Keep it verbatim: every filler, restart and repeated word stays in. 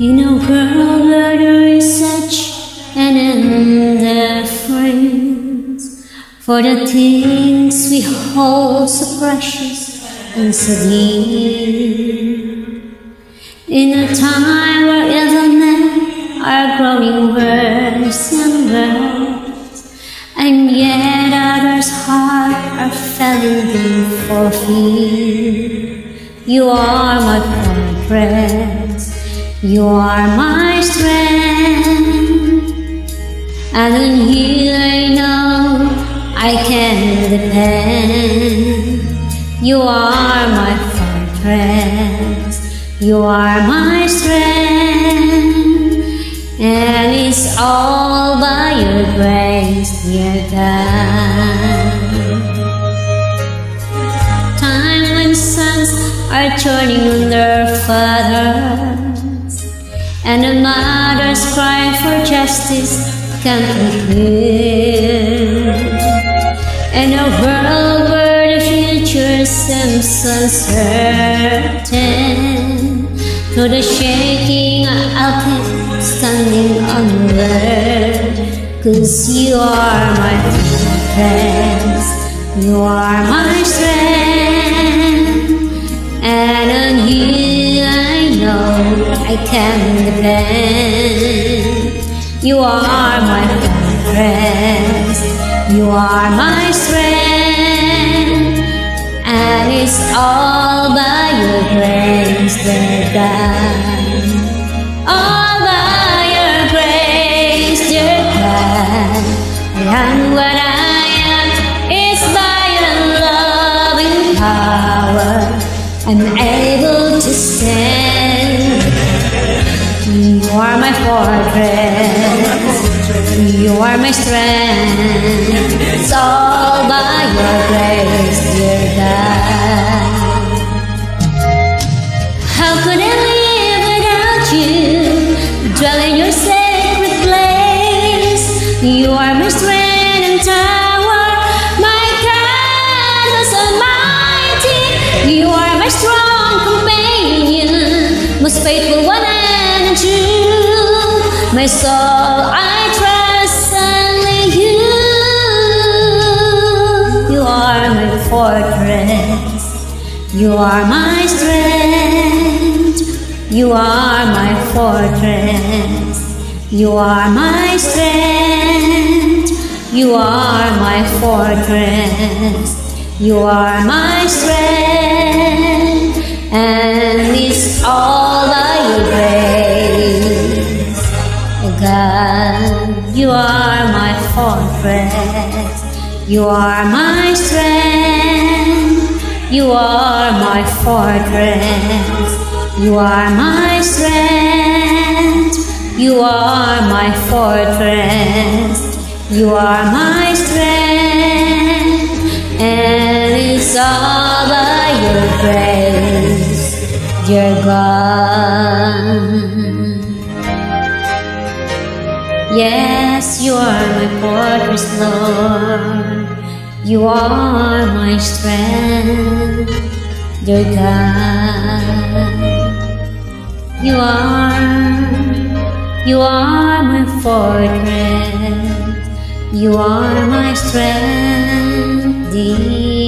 In a world where there is such an indifference for the things we hold so precious and so dear, in a time where evil men are growing worse and worse, and yet others' hearts are failing for fear, you are my fortress, you are my strength, and on you I know I can depend. You are my fortress, you are my strength, and it's all by your grace, dear God. Time when sons are turning on their fathers, and the mother's cry for justice can't be heard, and a world where the future seems uncertain, through the shaking I'll keep standing onward, 'cause you are my fortress, you are my strength, and on you I know I can depend. You are my fortress, you are my strength, and it's all by your grace, dear God. All by your grace, dear God. I am what I am, it's by your loving power I'm able to stand. You are my fortress, you are my strength, it's all by your grace, dear God. How could I live without you, dwell in your sacred place? You are my strength and tower, my God was almighty. You are my strong companion, most faithful one and true. My soul I trust only you. You are my fortress, you are my strength, you are my fortress, you are my strength, you are my fortress, you are my strength, and it's all by your grace, oh God. You are my fortress, you are my strength, you are my fortress, you are my strength, you are my fortress, you are my strength, and it's all by your grace, dear God. Yes, you are my fortress, Lord, you are my strength, dear God. You are, you are my fortress, you are my strength, dear